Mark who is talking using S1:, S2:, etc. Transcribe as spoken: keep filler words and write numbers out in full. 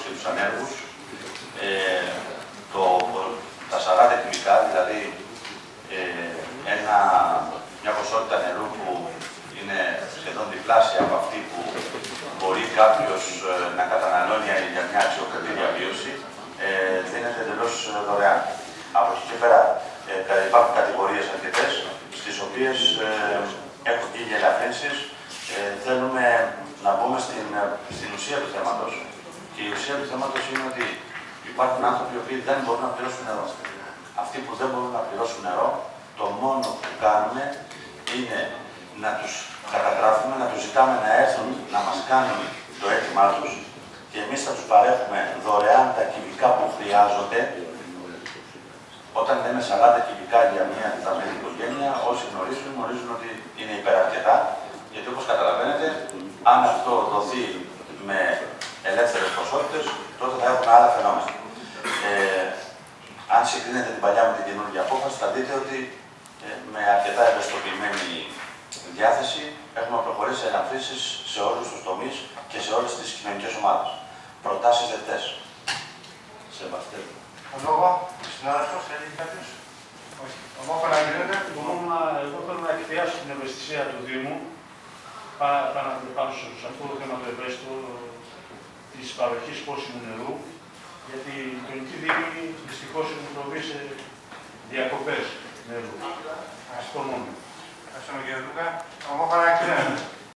S1: και τους ανέργους. Ε, το, τα σαράντα κυβικά, δηλαδή ε, ένα, μια ποσότητα νερού που είναι σχεδόν διπλάσια από αυτή που μπορεί κάποιος ε, να καταναλώνει για μια αξιοκρατή διαβίωση, ε, δίνεται εντελώς δωρεάν. Από εκεί και πέρα ε, υπάρχουν κατηγορίες αρκετές, στις οποίες ε, έχουν γίνει ελαφρύνσεις. Ε, θέλουμε να μπούμε στην, στην ουσία του θέματος. Και η ουσία του θέματος είναι ότι υπάρχουν άνθρωποι οι οποίοι δεν μπορούν να πληρώσουν νερό. Αυτοί που δεν μπορούν να πληρώσουν νερό, το μόνο που κάνουμε είναι να τους καταγράφουμε, να τους ζητάμε να έρθουν να μας κάνουν το αίτημά τους και εμείς θα τους παρέχουμε δωρεάν τα κυβικά που χρειάζονται. Όταν λέμε σαράντα κυβικά για μια αντιταμένη οικογένεια, όσοι γνωρίζουν, γνωρίζουν ότι είναι υπεραρκετά, γιατί όπως καταλαβαίνετε, αν αυτό δοθεί με ελεύθερες ποσότητες, τότε θα έχουμε άλλα φαινόμενα. Ε, αν συγκρίνετε την παλιά με την καινούργια απόφαση, θα δείτε ότι ε, με αρκετά ευαισθητοποιημένη διάθεση έχουμε προχωρήσει σε ελαφρύνσεις σε όλους τους τομείς και σε όλες τις κοινωνικές ομάδες. Προτάσεις δεκτές. Σεβαστέ.
S2: Ο λόγο, συνάδελφος, θέλει κάποιος? Όχι. Ο λόγο παραγγελέται.
S3: Εγώ θέλω να εκφράσω την ευαισθησία του Δήμου πάνω σε αυτό το θέμα του ευαίσθητου της παροχής πόσιμου νερού, γιατί η κοινωνική δήμη δυστυχώς έχουν προβεί σε διακοπές νερού. Αυτό μόνο.
S2: Ευχαριστούμε κύριε Λούκα. Ο λόγο παραγγελέται.